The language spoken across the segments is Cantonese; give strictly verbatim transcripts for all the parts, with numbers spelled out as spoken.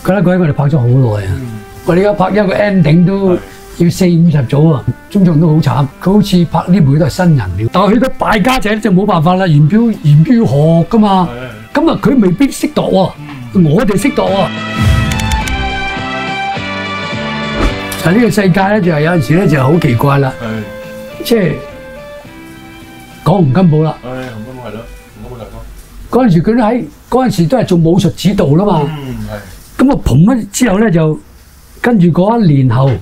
覺得鬼我哋拍咗好耐啊！我哋而家拍一個 ending 都要四五十組啊，中場都好慘。佢好似拍呢部都係新人嚟，但係去到敗家仔就冇辦法啦。元彪元彪要學噶嘛，咁啊佢未必識度喎，我哋識度喎。就呢個世界咧，就係有陣時咧就係好奇怪啦，即係講洪金寶啦。 誒，洪金寶係咯，洪金寶大哥。 嗰陣時佢都喺嗰陣時都係做武術指導啦嘛。 嗯，係。 咁啊，嘭咗之後咧，就跟住嗰一年後，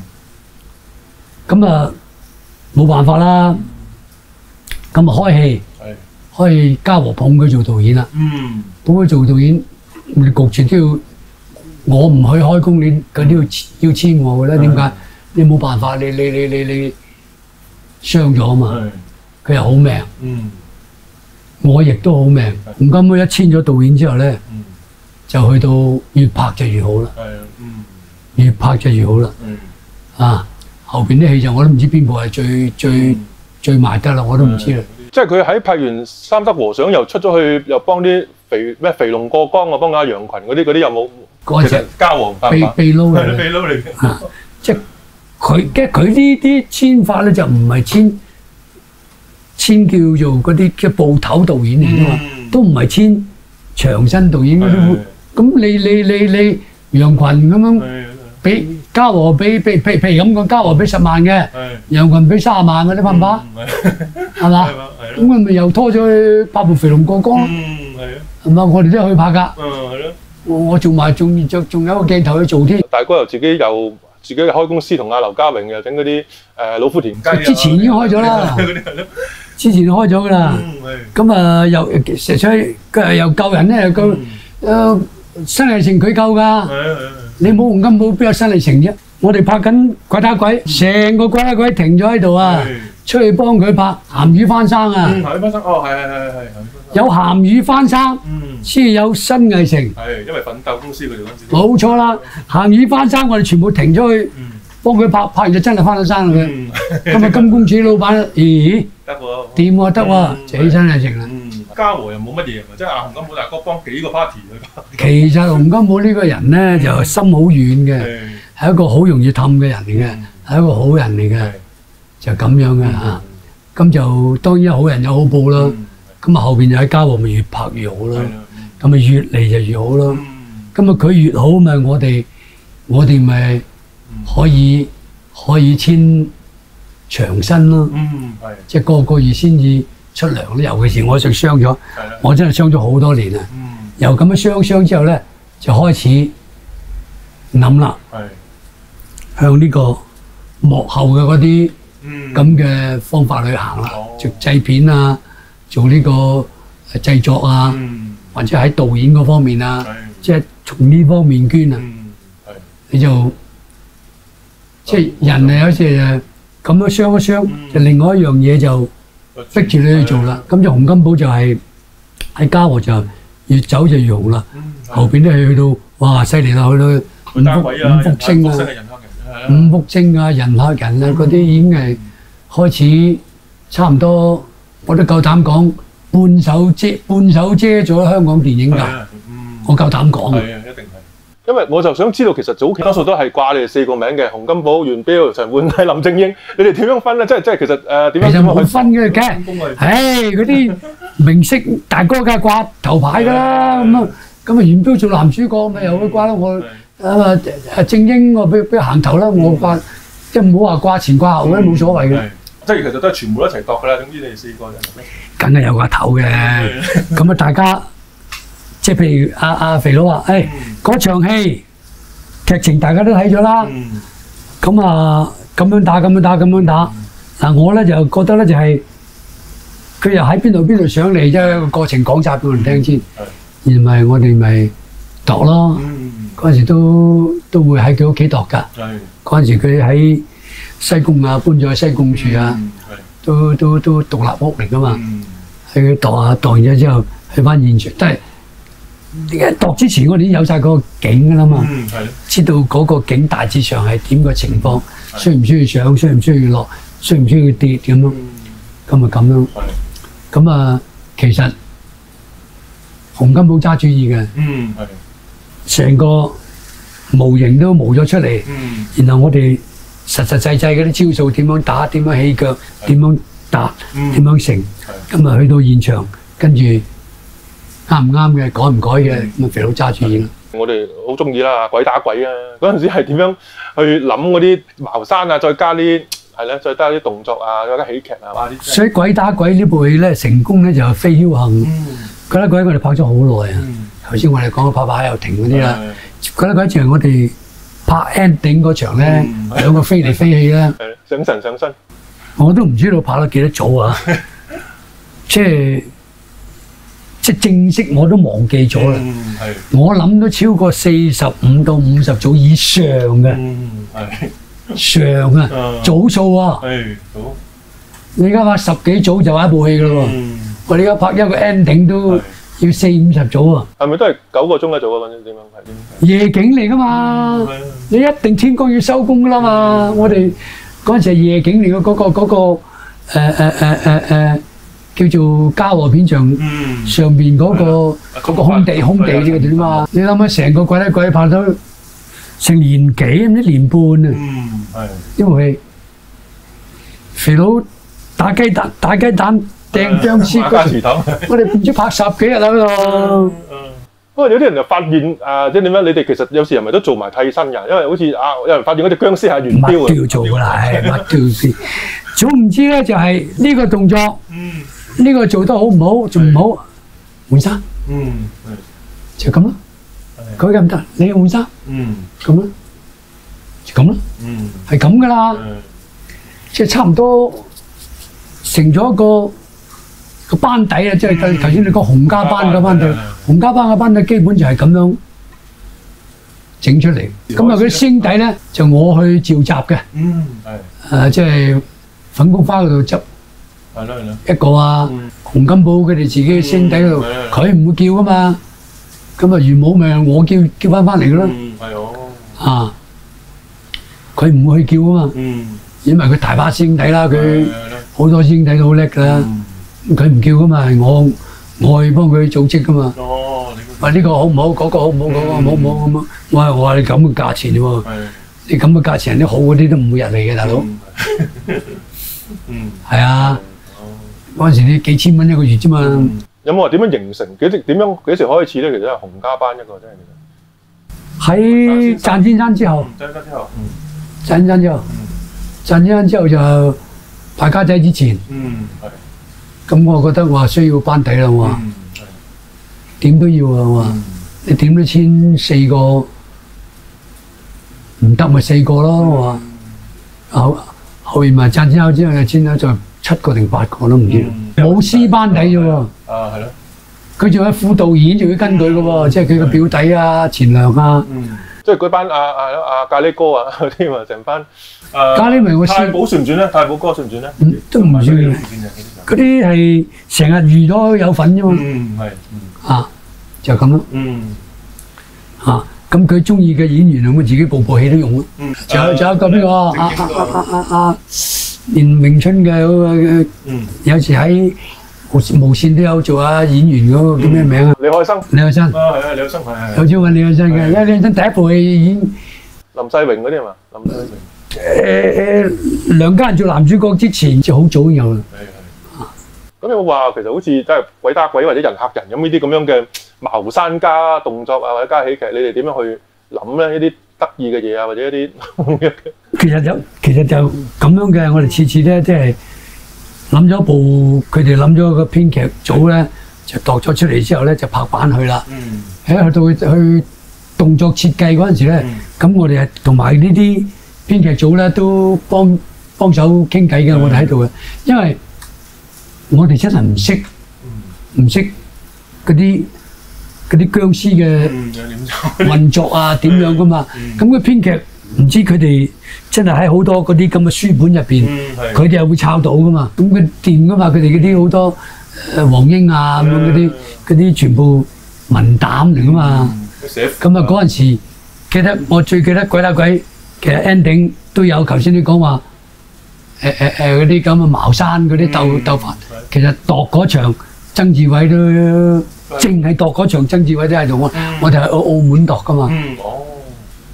咁啊冇辦法啦，咁啊開戲，開戲嘉禾捧佢做導演啦，捧佢做導演，你焗住都要，我唔去開工，你佢都要要簽我嘅啦。點解？你冇辦法，你你你你你傷咗啊嘛，佢又好命，我亦都好命。洪金寶一簽咗導演之後咧。就去到越拍就越好啦，越拍就越好啦。啊，後邊啲戲就我都唔知邊部係最最最賣得啦，我都唔知啦。 即係佢喺拍完《三德和尚》又出咗去，又幫啲肥咩肥龍過江啊，幫阿楊群嗰啲嗰啲有冇？嗰隻嘉禾秘秘撈嚟嘅， 秘撈嚟嘅。 啊，即係佢嘅佢呢啲簽法咧就唔係簽簽叫做嗰啲嘅部頭導演嚟㗎嘛，都唔係簽長身導演嗰啲。咁你你你你楊群咁樣俾嘉禾俾俾譬譬如咁講，嘉禾俾十萬嘅，楊群俾三十萬嘅，你拍唔拍？係嘛？咁佢咪又拖咗去拍部《肥龍過江》咯？係嘛？我哋都去拍㗎。我我做埋仲仲仲有一個鏡頭去做添。大哥又自己又自己開公司，同阿劉家榮又整嗰啲誒老虎田雞。之前已經開咗啦。之前開咗㗎啦。咁啊又成出佢又救人咧，又救誒。新藝城佢救㗎，你冇洪金寶邊有新藝城啫？我哋拍緊《鬼打鬼》，成個鬼打鬼停咗喺度啊！出去幫佢拍《鹹魚翻生》啊！ 鹹魚翻生，哦係係係係。 有鹹魚翻生，先有新藝城。 係因為奮鬥公司佢哋嗰陣時。 冇錯啦，鹹魚翻生我哋全部停咗去幫佢拍，拍完就真係翻到生嘅。今日金公主老闆，咦？得喎，掂喎得喎，就起新藝城啦。嘉禾又冇乜嘢，即係阿洪金寶大哥幫幾個 party 去拍。其實洪金寶呢個人咧就心好軟嘅，係一個好容易氹嘅人嚟嘅，係一個好人嚟嘅，就咁樣嘅嚇。咁就當然好人有好報啦。咁啊後邊就喺嘉禾咪越拍越好啦，咁啊越嚟就越好啦。咁啊佢越好咪我哋我哋咪可以可以簽長薪咯，即係個個月先至出糧咧，尤其是我就傷咗，我真係傷咗好多年啊！由咁樣傷傷之後咧，就開始諗啦，向呢個幕後嘅嗰啲咁嘅方法去行啦，做製片啊，做呢個製作啊，或者喺導演嗰方面啊，即係從呢方面捐啊，你就即係人啊有時誒咁樣傷一傷，就另外一樣嘢就逼住你去做啦，咁就洪金寶就係喺嘉禾就越走就越紅啦，後邊都係去到哇犀利啦，去到五福五福星啊，五福星啊，人客人啊嗰啲已經係開始差唔多，我都夠膽講半手遮半手遮咗香港電影界，我夠膽講。係啊，一定係。 因為我就想知道，其實早期多數都係掛你哋四個名嘅，洪金寶、元彪、陳冠希、林正英，你哋點樣分咧？即係即係其實誒點樣？ 其實冇分嘅，梗係，唉嗰啲明星大哥梗係掛頭牌㗎啦，咁啊咁啊元彪做男主角咪又會掛啦，我啊啊正英我俾俾行頭啦，我掛即係唔好話掛前掛後咧，冇所謂嘅。 即係其實都係全部一齊度㗎啦，總之你哋四個人。 梗係有個頭嘅，咁啊大家。即係譬如阿阿肥佬話，誒嗰場戲劇情大家都睇咗啦，咁啊咁樣打咁樣打咁樣打，嗱我咧就覺得咧就係佢又喺邊度邊度上嚟啫，個過程講晒俾我哋聽先，而唔係我哋咪度咯。嗰陣時都都會喺佢屋企度㗎，嗰陣時佢喺西貢啊，搬咗去西貢住啊，都都都獨立屋嚟㗎嘛，喺佢度下度完咗之後去翻現場，都係。度之前我哋已經有晒個景㗎啦嘛，嗯、知道嗰個景大致上係點個情況，需唔需要上，需唔需要落，需唔需要跌咁咯，咁啊咁樣，咁啊其實洪金寶揸主意嘅，成個模型都模咗出嚟，然後我哋實實際際嗰啲招數點樣打、點樣起腳、點樣搭、點樣成，咁啊去到現場，跟住啱唔啱嘅、改唔改嘅，咁啊肥佬揸住演。 我哋好中意啦，鬼打鬼啊！嗰陣時係點樣去諗嗰啲茅山啊，再加啲係咧，再加啲動作啊，再加喜劇啊，哇！ 所以鬼打鬼呢部戲咧成功咧就係非僥倖。鬼打鬼我哋拍咗好耐啊！頭先我哋講拍拍又停嗰啲啦。鬼打鬼就係我哋拍 ending 嗰場咧，兩個飛嚟飛去啦。 上神上身。 我都唔知道拍咗幾多組啊！即係。即正式我都忘記咗啦，我諗都超過四十五到五十組以上嘅，上啊組數啊，你而家拍十幾組就一部戲噶咯喎，我哋而家拍一個 ending 都要四五十組啊。係咪都係九個鐘一組啊？點樣係？ 夜景嚟噶嘛，你一定天光要收工噶啦嘛。我哋嗰陣時係夜景嚟嘅，嗰個嗰個誒誒誒誒誒。叫做嘉禾片場上邊嗰個嗰個空地空地呢個點嘛？你諗下成個鬼打鬼拍咗成年幾唔知年半啊！因為肥佬打雞蛋打雞蛋掟僵屍嗰，我哋唔知拍十幾日啦嗰度。 不過有啲人就發現誒，即係點樣？你哋其實有時係咪都做埋替身㗎？因為好似啊，有人發現嗰隻僵屍係元彪啊！ 乜都要做㗎啦，係乜都要做。總唔知咧，就係呢個動作。呢個做得好唔好，仲唔好換衫，嗯，就咁啦。佢咁得，你換衫，嗯，咁啦，就咁啦，嗯，係咁噶啦，即係差唔多成咗一個個班底啊！即係頭先你講洪家班嘅班底，洪家班嘅班底基本就係咁樣整出嚟。咁啊，嗰啲星底咧就我去召集嘅，嗯，係，誒即係粉菊花嗰度執。係咯係咯，一個啊，洪金寶佢哋自己星底嗰度，佢唔會叫噶嘛，咁啊如冇咪我叫叫翻翻嚟噶咯，係哦，啊，佢唔會去叫啊嘛，因為佢大把星底啦，佢好多星底都好叻噶啦，佢唔叫噶嘛，係我我去幫佢組織噶嘛，哦，話呢個好唔好，嗰個好唔好，嗰個好唔好咁啊，我話我話你咁嘅價錢喎，你咁嘅價錢，啲好嗰啲都唔會入嚟嘅，大佬，嗯，係啊。嗰陣時你幾千蚊一個月啫嘛。 有冇話點樣形成？幾時點樣幾時開始咧？其實係洪家班一個真係。 喺賺先生之後。賺先生之後。賺先生之後。賺先生之後就敗家仔之前。嗯，係。咁我覺得我話需要班底啦，我話。嗯，係。點都要啊，我話。你點都簽四個，唔得咪四個咯，我話。後後面咪賺先生之後就簽咗再。七個定八個都唔知，冇師班底啫喎。啊，係咯。佢仲有副導演，仲要跟佢嘅喎，即係佢個表弟啊、錢良啊。嗯。即係嗰班阿阿阿咖喱哥啊嗰啲嘛，成班。誒。咖喱咪我師。太保算唔算咧？太保哥算唔算咧？嗯，都唔算。嗰啲係成日遇咗有份啫嘛。嗯，係。啊，就咁咯。嗯。啊，咁佢中意嘅演員，咁佢自己部部戲都用咯。嗯。仲有仲有個邊個？啊啊啊啊啊！連詠春嘅嗰個，有時喺無無線都有做下演員嗰個叫咩名啊？李海生。李海生。啊，係啊，李海生係係。有朝揾李海生嘅，因為李海生第一部戲演林世榮嗰啲係嘛？林世榮。誒誒，梁家仁做男主角之前就好早已經有啦。係係。咁有冇話其實好似真係鬼打鬼或者人嚇人咁呢啲咁樣嘅茅山加動作啊或者加喜劇，你哋點樣去諗咧？呢啲得意嘅嘢啊，或者一啲其實有，其實就咁樣嘅。我哋次次咧，即係諗咗部，佢哋諗咗個編劇組咧，就度咗出嚟之後咧，就拍板去啦。嗯。喺去到去動作設計嗰陣時咧，咁我哋係同埋呢啲編劇組咧都幫幫手傾偈嘅。我哋喺度嘅，因為我哋真係唔識，唔識嗰啲。嗰啲僵屍嘅運作啊點樣噶嘛？咁個編劇唔知佢哋真係喺好多嗰啲咁嘅書本入邊，佢哋又會抄到噶嘛？咁佢掂噶嘛？佢哋嗰啲好多誒黃英啊咁樣嗰啲嗰啲全部文膽嚟噶嘛？咁啊嗰陣時記得我最記得鬼打鬼，其實 ending 都有頭先你講話誒誒誒嗰啲咁嘅茅山嗰啲鬥鬥法，其實度嗰場曾志偉都。淨係度嗰場曾志偉都喺度，我我哋喺澳澳門度噶嘛。哦，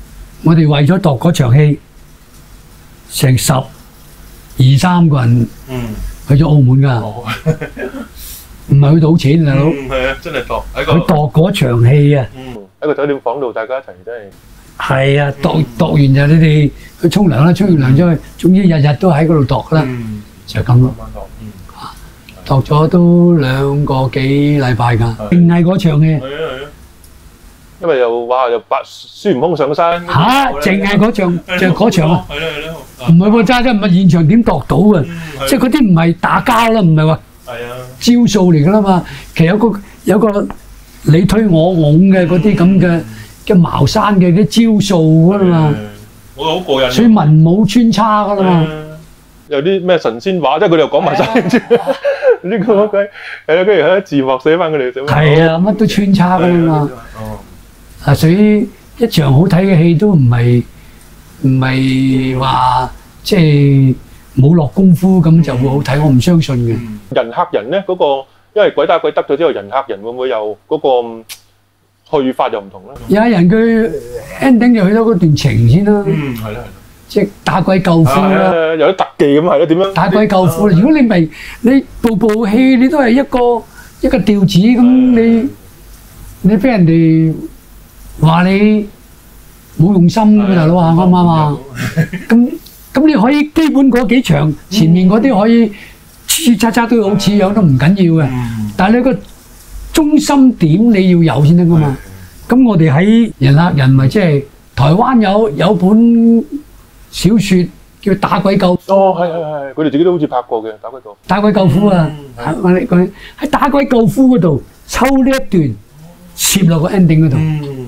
我哋為咗度嗰場戲，成十二三個人去咗澳門㗎，唔係去賭錢大佬。 係啊，真係度喺個。 佢度嗰場戲啊！ 喺個酒店房度，大家一齊真係。 係啊，度度完就你哋去沖涼啦，沖完涼出去，總之日日都喺嗰度度啦，就係咁咯。度咗都兩個幾禮拜㗎，淨係嗰場戲。係啊係啊。 因為又哇又白孫悟空上山。 嚇！淨係嗰場就嗰場啊！ 係啦係啦。 唔係喎，真真唔係現場點度到啊！即係嗰啲唔係打交啦，唔係話招數嚟㗎啦嘛。其實有個有個你推我拱嘅嗰啲咁嘅嘅茅山嘅啲招數㗎嘛。 我好過癮。 所以文武穿插㗎啦嘛。 有啲咩神仙話，即係佢哋又講埋晒。呢個鬼係啦，跟住喺字幕寫翻佢哋點。 係啊，乜都穿插㗎嘛。啊，所以一場好睇嘅戲都唔係唔係話即係冇落功夫咁就會好睇，我唔相信嘅。 人嚇人咧，嗰個因為鬼打鬼得咗之後，人嚇人會唔會又嗰個去法又唔同咧？有人佢 ending 就去到嗰段情先啦。嗯，係啦係啦。即係打鬼救夫啦。 有啲特技咁係咯，點樣？ 打鬼救夫，如果你咪你部部戲你都係一個一個調子咁，你你俾人哋話你冇用心嘅大佬啊，啱唔啱啊？咁咁你可以基本嗰幾場前面嗰啲可以黐叉叉都好似樣都唔緊要嘅，但係你個中心點你要有先得噶嘛。咁我哋喺人嚇人咪即係台灣有有本小説叫《打鬼救夫》。 哦，係係係，佢哋自己都好似拍過嘅《打鬼救夫》。 打鬼救夫啊！我哋講喺《打鬼救夫》嗰度抽呢一段攝落個 ending 嗰度。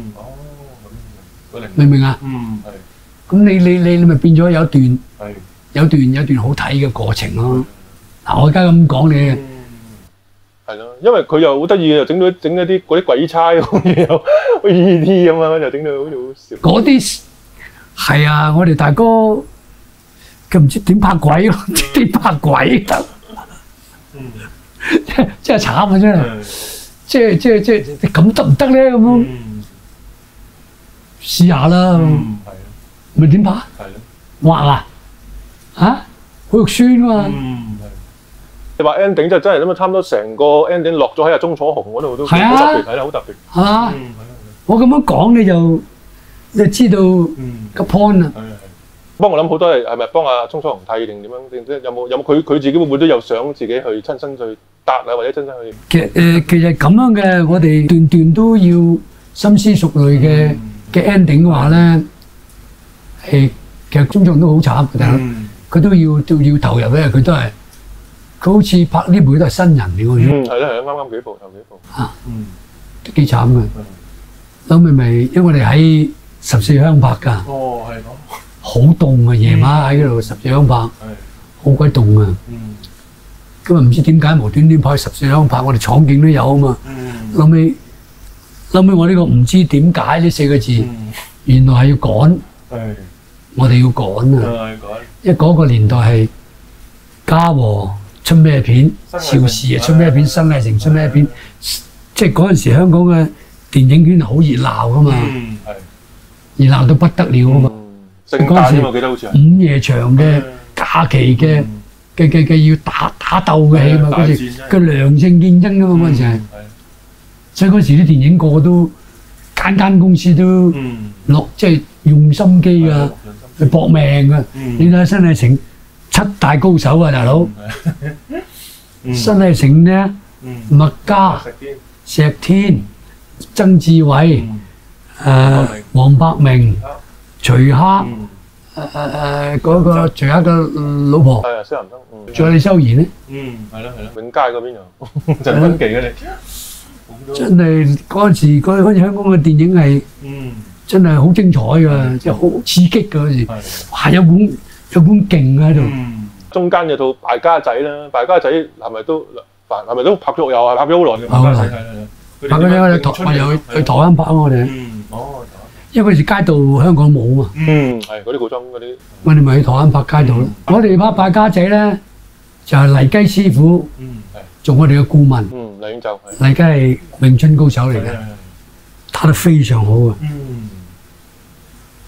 明唔明啊？嗯，係。咁你你你你咪變咗有段，有段有段好睇嘅過程咯。嗱，我而家咁講你， 係咯，因為佢又好得意嘅，又整到整一啲嗰啲鬼差好似有好似 E T 咁樣，就整到好似好笑。 嗰啲係啊，我哋大哥佢唔知點拍鬼咯，點拍鬼得，真真係慘啊！真係，即係即係即係咁得唔得咧？咁樣。試下啦，咪點拍？畫啊，嚇，好肉酸啊嘛！ 你話 ending 就真係咁啊，差唔多成個 ending 落咗喺阿鐘楚紅嗰度都好特別，睇得好特別。 係嘛？我咁樣講你就你就知道個 point 啦。 幫我諗好多係係咪幫阿鐘楚紅剃定點樣？定即係有冇有冇佢佢自己會唔會都有想自己去親身去搭啊，或者親身去？ 其實誒其實咁樣嘅，我哋段段都要深思熟慮嘅。嘅 ending 嘅話咧，係其實觀眾都好慘嘅，大佬佢都要都要投入咧，佢都係佢好似拍呢部都係新人嚟喎。 嗯，係啦係啦，啱啱幾部頭幾部啊，嗯，都幾慘嘅。後尾咪因為我哋喺十四鄉拍㗎。哦，係咯。好凍啊！夜晚喺嗰度十四鄉拍，好鬼凍啊！嗯。今日唔知點解無端端跑去十四鄉拍，我哋廠景都有啊嘛。嗯。後尾。後尾我呢個唔知點解呢四個字，原來係要趕，我哋要趕啊！因為嗰個年代係嘉禾出咩片，邵氏啊出咩片，新藝城出咩片，即係嗰陣時香港嘅電影圈好熱鬧噶嘛，熱鬧到不得了啊嘛！嗰陣時午夜場嘅假期嘅嘅嘅嘅要打打鬥嘅戲嘛，嗰時嘅良性競爭噶嘛，嗰陣時係。所以嗰時啲電影個個都間間公司都落即係用心機啊，去搏命啊！你睇下新藝城七大高手啊，大佬！新藝城咧，麥嘉、石天、曾志偉、誒黃百鳴、徐克、誒誒誒嗰個徐克嘅老婆， 係啊，蕭南生， 仲有李修賢咧。嗯，係咯係咯， 永佳嗰邊又陳勳奇嘅你。 真係嗰陣時，嗰嗰陣香港嘅電影係，真係好精彩㗎，即係好刺激㗎嗰時。哇！有本有本勁喺度。 中間有套《敗家仔》啦，《敗家仔》係咪都係咪都拍咗又係拍咗好耐嘅？ 好耐。拍咗我哋台，我哋去去台灣拍我哋。哦。因為嗰時街道香港冇啊嘛。嗯，係嗰啲古裝嗰啲。我哋咪去台灣拍街道咯。我哋拍《敗家仔》咧，就係黎雞師傅。嗯，係。做我哋嘅顧問。嗯。黎就黎雞係詠春高手嚟嘅，打得非常好啊！咁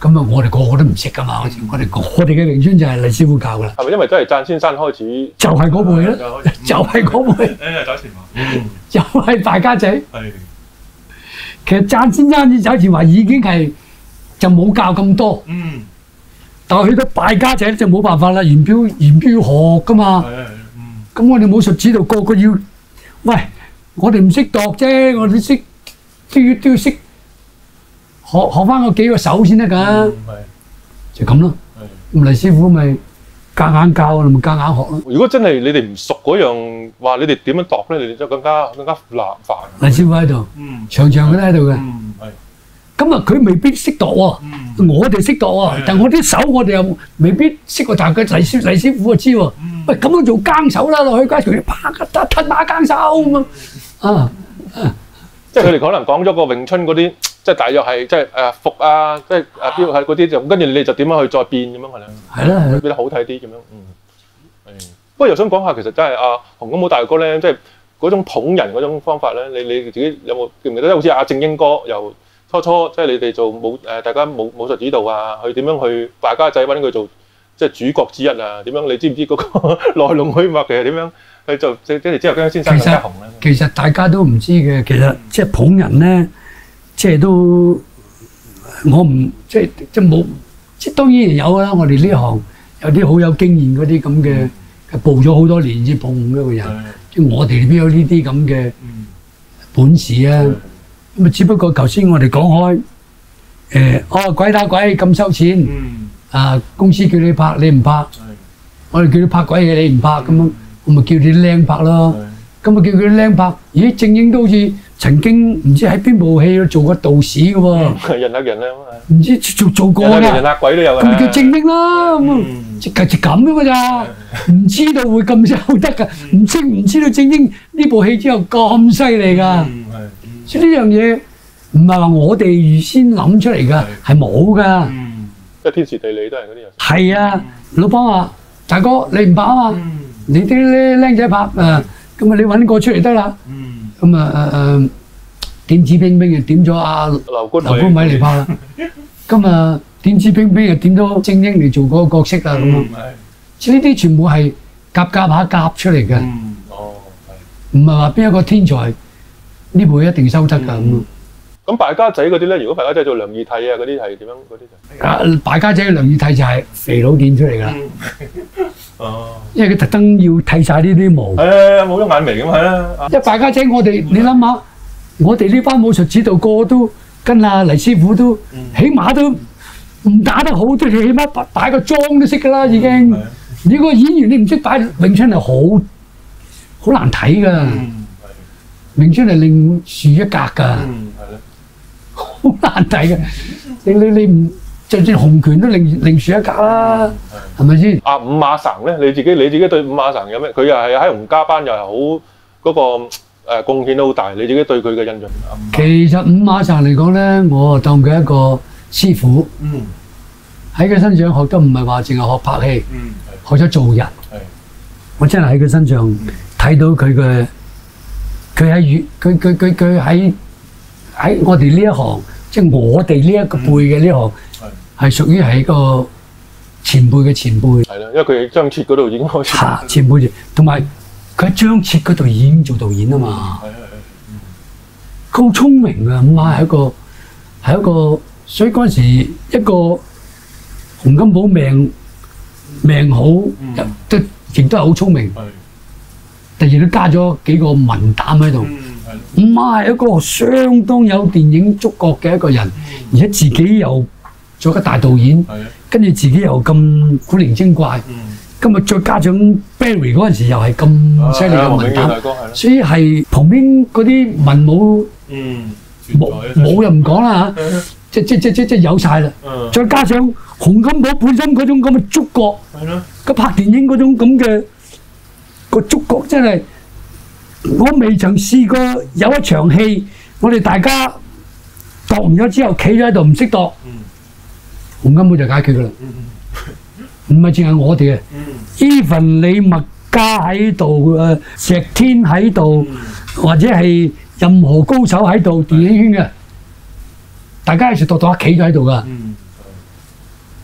咁啊，我哋個個都唔識噶嘛，我哋我哋嘅詠春就係黎師傅教噶啦。 係咪因為真係贊先生開始？ 就係嗰輩咯，就係嗰輩。 誒，走前華， 就係敗家仔。 係。 其實贊先生走前華已經係就冇教咁多。嗯。但係去到敗家仔就冇辦法啦，元彪元彪要學噶嘛。係係嗯。咁我哋武術指導個個要，喂，我哋唔識度啫，我哋識都要都要識。學學翻個幾個手先得㗎，就咁咯。咁黎師傅咪夾硬教，咪夾硬學咯。 如果真係你哋唔熟嗰樣，話你哋點樣度咧？你哋就更加更加難煩。 黎師傅喺度，場場佢都喺度嘅。咁啊，佢未必識度喎，我哋識度喎，但我啲手我哋又未必識過，但係佢黎師黎師傅就知喎。喂，咁樣做更手啦，落去街場啪一得吞馬更手咁啊！ 即係佢哋可能講咗個詠春嗰啲。即係大約係即係誒服啊，即係誒標係嗰啲就跟住你就點樣去再變咁樣係啦， 係啦係啦， 變得好睇啲咁樣，嗯，係。不過又想講下，其實真係阿洪金寶大哥咧，即係嗰種捧人嗰種方法咧，你你自己有冇記唔記得？好似阿正英哥由初初即係你哋做武誒，大家武武術指導啊，去點樣去敗家仔揾佢做即係主角之一啊？點樣你知唔知嗰個來龍去脈其實點樣？佢就即係之後跟先生更加紅咧。 其實大家都唔知嘅，其實即係捧人咧。即係都，我唔即係即係冇，即係當然有啦。我哋呢行有啲好有經驗嗰啲咁嘅，步咗好多年先捧一個人。即係我哋邊有呢啲咁嘅本事啊？咁啊，只不過頭先我哋講開，誒，哦鬼打鬼咁收錢，啊公司叫你拍你唔拍，我哋叫你拍鬼嘢你唔拍咁樣，我咪叫你啲僆拍咯。咁啊叫佢啲僆拍，咦正英都好似〜曾經唔知喺邊部戲做過道士嘅喎， 人嚇人啦， 唔知做做過㗎， 人嚇鬼都有嘅， 咁咪叫正英啦，咁即係就咁樣㗎咋，唔知道會咁收得㗎，唔知唔知道正英呢部戲之後咁犀利㗎，所以呢樣嘢唔係話我哋預先諗出嚟㗎，係冇㗎， 即係天時地利都係嗰啲人。 係啊，老闆話：大哥你唔拍啊嘛，你啲僆仔拍誒，咁啊你揾個出嚟得啦。咁啊誒誒點指兵兵就點咗阿劉官劉官偉嚟拍啦，咁啊點指兵兵就點咗正英嚟做嗰個角色啦咁樣，即係呢啲全部係夾夾下夾出嚟嘅，唔係話邊一個天才呢部一定收得㗎咁。 咁敗家仔嗰啲咧，如果敗家仔做梁義替啊嗰啲係點樣嗰啲就？ 啊敗家仔嘅梁義替就係肥佬練出嚟㗎啦。哦，因為佢特登要剃晒呢啲毛， 係冇咗眼眉咁係啦。 因為敗家仔我哋你諗下，我哋呢班武術指導個個都跟阿黎師傅都，起碼都唔打得好都起碼擺擺個妝都識㗎啦已經。你個演員你唔識擺詠春係好好難睇㗎，詠春係另樹一格㗎，好難睇嘅。你你你唔〜就算洪拳都另另樹一格啦，係咪先？阿伍馬成咧，你自己你自己對伍馬成有咩？佢又係喺洪家班又係好嗰個誒貢獻都好大，你自己對佢嘅印象？ 其實伍馬成嚟講咧，我當佢一個師傅，喺佢身上學得唔係話淨係學拍戲，學咗做人。我真係喺佢身上睇到佢嘅，佢喺粵，佢佢佢佢喺喺我哋呢一行，即係我哋呢一個輩嘅呢行。係屬於係個前輩嘅前輩。 係啦，因為佢喺張徹嗰度已經開始。 嚇，前輩，同埋佢喺張徹嗰度已經做導演啊嘛。係係係。佢好聰明啊！伍馬係一個係一個，所以嗰陣時一個洪金寶命命好，都亦都係好聰明。突然都加咗幾個文膽喺度。伍馬係一個相當有電影觸覺嘅一個人，而且自己又做個大導演，跟住自己又咁古靈精怪，今日再加上 Barry 嗰陣時又係咁犀利嘅文膽，所以係旁邊嗰啲文武冇冇又唔講啦嚇，即即即即即有曬啦，再加上洪金寶本身嗰種咁嘅觸覺，佢拍電影嗰種咁嘅個觸覺真係，我未曾試過有一場戲，我哋大家度完咗之後，企咗喺度唔識度。洪金寶就解決㗎啦，唔係淨係我哋嘅 ，even 你麥嘉喺度，誒石天喺度，或者係任何高手喺度，電影圈嘅，大家一齊度度企咗喺度㗎，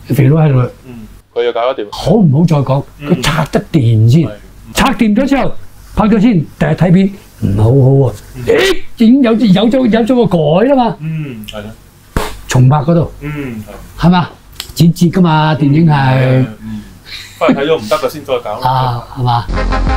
肥佬喺度。 嗯，佢又搞得掂。 好唔好再講？佢拆得掂先，拆掂咗之後拍咗先，第日睇片唔好好喎。誒，已經有有咗有咗個改啦嘛。 嗯，係咯。 重拍嗰度。 嗯， 係。係嘛？剪接㗎嘛，電影係。 嗯。翻嚟睇咗唔得嘅先再搞。 啊，係嘛？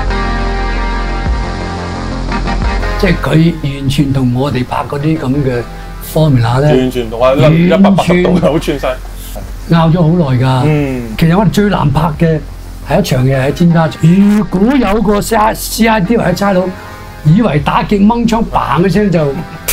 即係佢完全同我哋拍嗰啲咁嘅 formula 咧， 完全同我一百八十度好穿晒， 拗咗好耐㗎。 嗯， 其實我哋最難拍嘅係一場嘢喺尖沙咀。如果有個 C I D 或者差佬以為打極掹槍，嘭一聲就〜